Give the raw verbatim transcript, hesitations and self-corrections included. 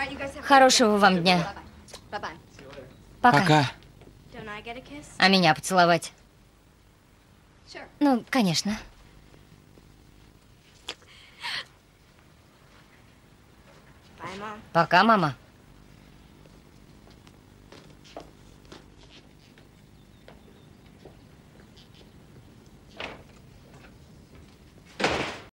Хорошего вам дня. Пока. Пока. А меня поцеловать? Ну, конечно. Пока, мама.